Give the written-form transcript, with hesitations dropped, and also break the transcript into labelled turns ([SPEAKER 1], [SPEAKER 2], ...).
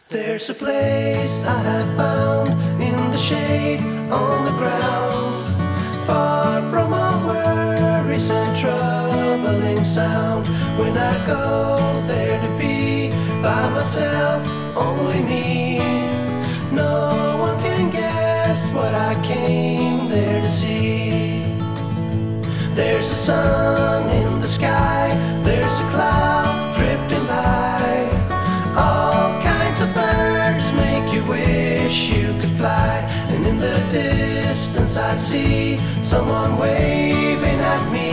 [SPEAKER 1] There's a place I have found in the shade on the ground, far from all worries and troubling sound. When I go there to be by myself, only me, no one can guess what I came there to see. There's a sun in the sky, there's a cloud drifting by, all kinds of birds make you wish you could fly. And in the distance I see someone waving at me.